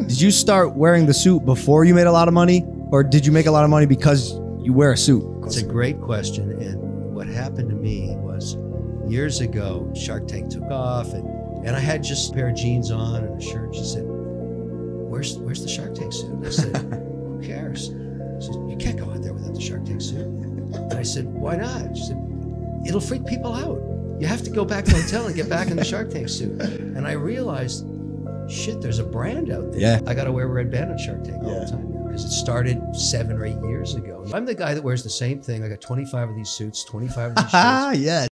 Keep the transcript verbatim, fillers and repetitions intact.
Did you start wearing the suit before you made a lot of money, or did you make a lot of money because you wear a suit? It's a great question. And what happened to me was years ago, Shark Tank took off, and, and I had just a pair of jeans on and a shirt. She said, where's, where's the Shark Tank suit? And I said, who cares? She said, you can't go out there without the Shark Tank suit. And I said, why not? She said, it'll freak people out. You have to go back to the hotel and get back in the Shark Tank suit. And I realized, shit, there's a brand out there. Yeah. I got to wear Red Band on Shark Tank all Yeah. the time now because it started seven or eight years ago. I'm the guy that wears the same thing. I got twenty-five of these suits, twenty-five of these shirts. Ah, yeah.